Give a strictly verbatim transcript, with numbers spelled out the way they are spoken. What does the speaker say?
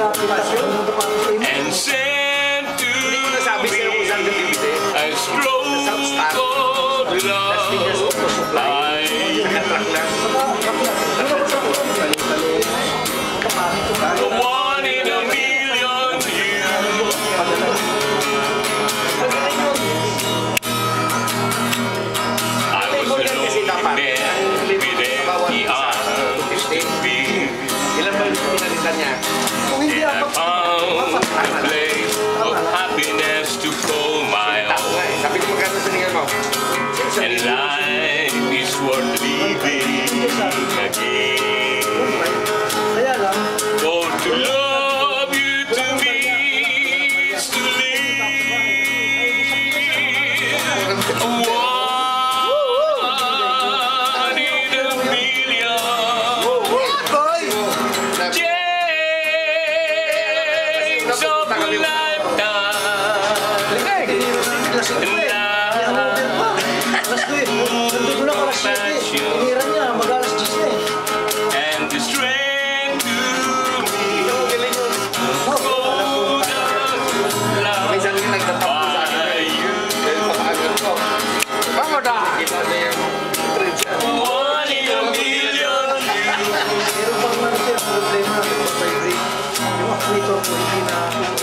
and send to me a stroke of love. I one in a million years. I was a lonely man with empty arms to be. And I found a place of happiness to call my own. And life is worth living again. For to love you to me is to live. One in a million. Change of a lifetime. And the strength to me goes love by you. One in a million.